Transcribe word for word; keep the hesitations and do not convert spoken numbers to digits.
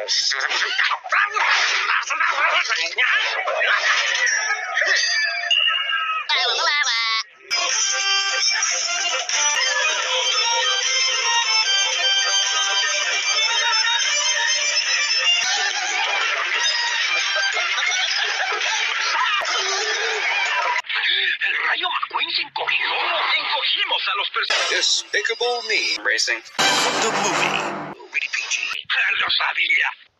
El rayo McQueen se encogió. Encogimos a los personajes. Despicable Me Racing. The movie. Rated P G. Lo sabía.